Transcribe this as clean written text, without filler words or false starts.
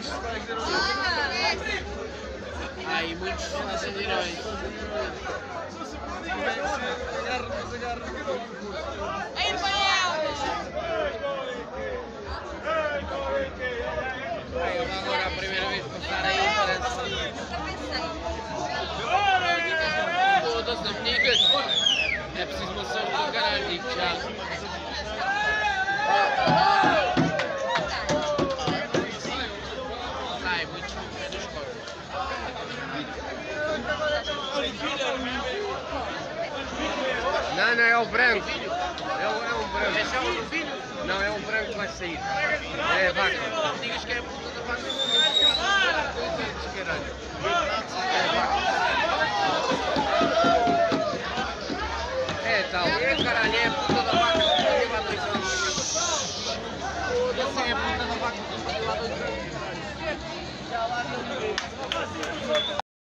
Ai, muitos fazem heróis. Agora a primeira vez passar aí parece. Todas as amigas. É preciso uma sorte do caralho, digo já. Sai muito menos cortes. Não, é o branco. É um branco. Esse é o novilho? Não, é um branco que vai sair. É a vaca. Não digas que é a puta da vaca. É tal. É caralho, é a puta da vaca. Leva 2 anos. Essa é a puta da vaca. Leva 2 anos. Já lá não.